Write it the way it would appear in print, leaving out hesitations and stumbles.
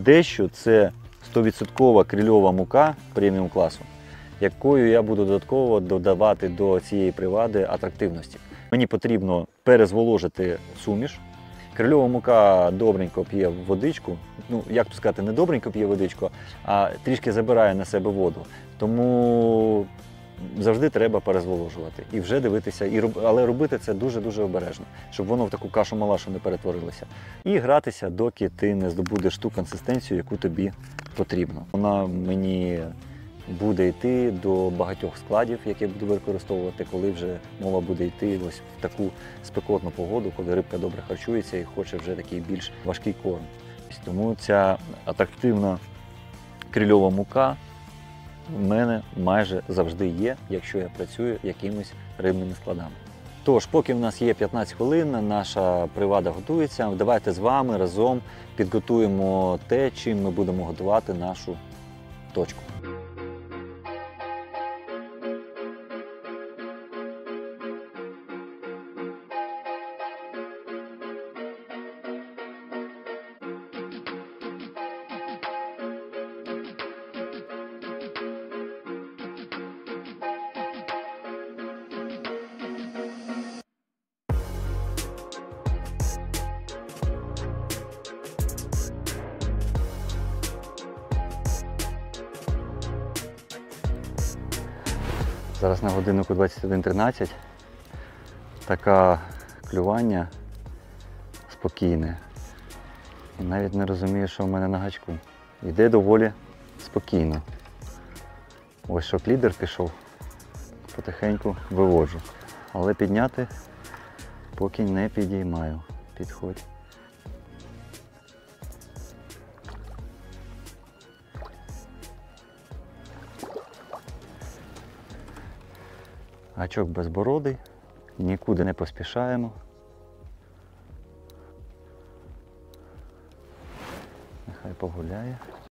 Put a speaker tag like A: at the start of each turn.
A: дещо це 100% крильова мука преміум класу, якою я буду додатково додавати до цієї привади атрактивності. Мені потрібно перезволожити суміш. Крильова мука добренько п'є водичку, ну, як то сказати, не добренько п'є водичку, а трішки забирає на себе воду. Тому завжди треба перезволожувати і вже дивитися, але робити це дуже-дуже обережно, щоб воно в таку кашу-малашу не перетворилося. І гратися, доки ти не здобудеш ту консистенцію, яку тобі потрібно. Вона мені буде йти до багатьох складів, які я буду використовувати, коли вже мова буде йти ось в таку спекотну погоду, коли рибка добре харчується і хоче вже такий більш важкий корм. Тому ця атрактивна крильова мука в мене майже завжди є, якщо я працюю якимись рибними складами. Тож, поки в нас є 15 хвилин, наша привада готується, давайте з вами разом підготуємо те, чим ми будемо готувати нашу точку. Зараз на годиннику 21:13. Таке клювання спокійне. І навіть не розумію, що в мене на гачку. Йде доволі спокійно. Ось щоб лідер пішов, потихеньку виводжу. Але підняти поки не підіймаю. Підходь. Гачок безбородий, нікуди не поспішаємо. Нехай погуляє.